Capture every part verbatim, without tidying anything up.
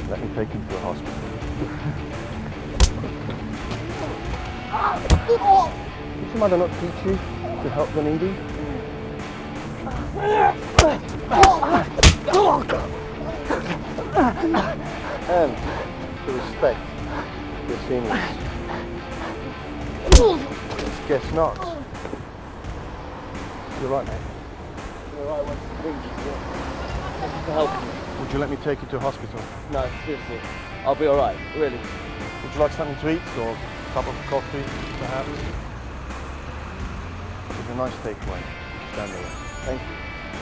Let me take him to the hospital. Did your mother not teach you to help the needy? And to respect your seniors. Guess not. You're right, mate. You're right, what's the thing? Thank you for helping me. Would you let me take you to a hospital? No, seriously. I'll be alright, really. Would you like something to eat or a cup of coffee, perhaps? It's a nice takeaway. Stand there. Thank you.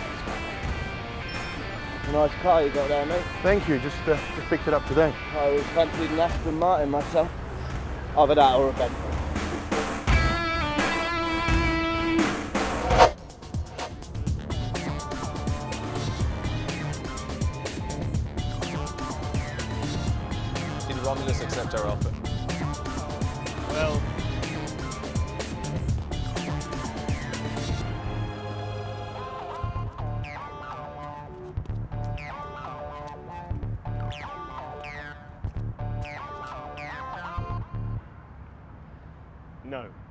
It's a nice car you got there, mate. Thank you. Just, uh, just picked it up today. I was fancied an Aston Martin myself. Either that or a Bentley. Did Romulus accept our offer? Well, no.